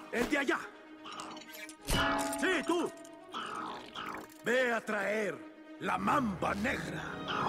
¡El de allá! ¡Sí, tú! Ve a traer la mamba negra.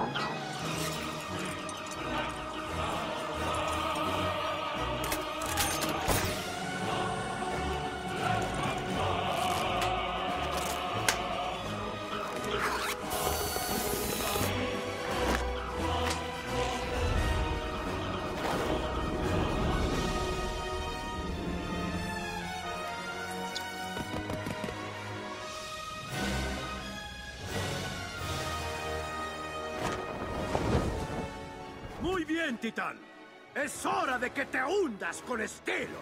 Muy bien, Titán. Es hora de que te hundas con estilo.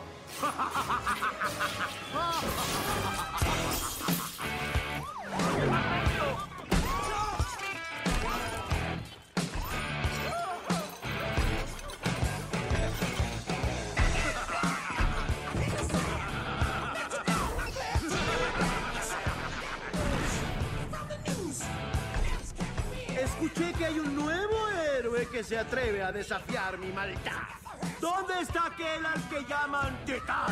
Escuché que hay un nuevo héroe que se atreve a desafiar mi maldad. ¿Dónde está aquel al que llaman Titán?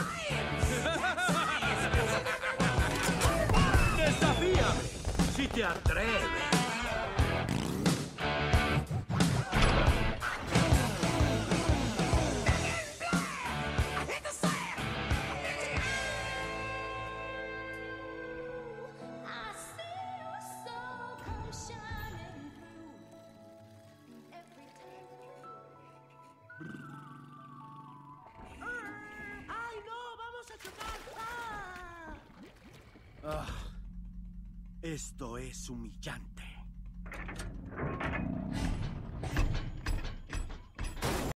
¡Desafíame! Si te atreves. ¡Ay, no! ¡Vamos a chocar! ¡Ah! Esto es humillante.